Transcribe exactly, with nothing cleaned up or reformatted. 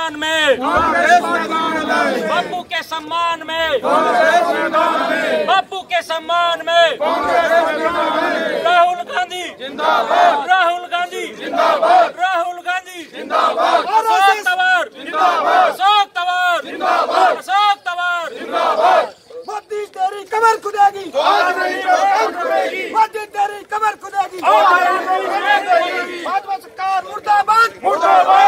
में बापू के सम्मान में बापू के सम्मान में राहुल गांधी जिंदाबाद राहुल गांधी जिंदाबाद राहुल गांधी जिंदाबाद अशोक तंवर जिंदाबाद अशोक तंवर जिंदाबाद अशोक तंवर जिंदाबाद मोदी तेरी कमर खुदेगी मोदी तेरी कमर खुदेगी भाजपा सरकार मुर्दाबाद मुर्दाबाद